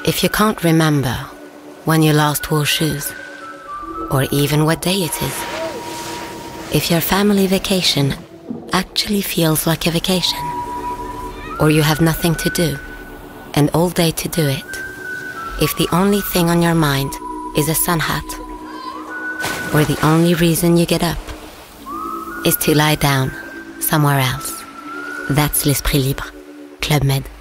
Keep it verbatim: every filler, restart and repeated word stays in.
If you can't remember when you last wore shoes, or even what day it is, if your family vacation actually feels like a vacation, or you have nothing to do, and all day to do it, if the only thing on your mind is a sun hat, or the only reason you get up is to lie down somewhere else, that's L'Esprit Libre, Club Med.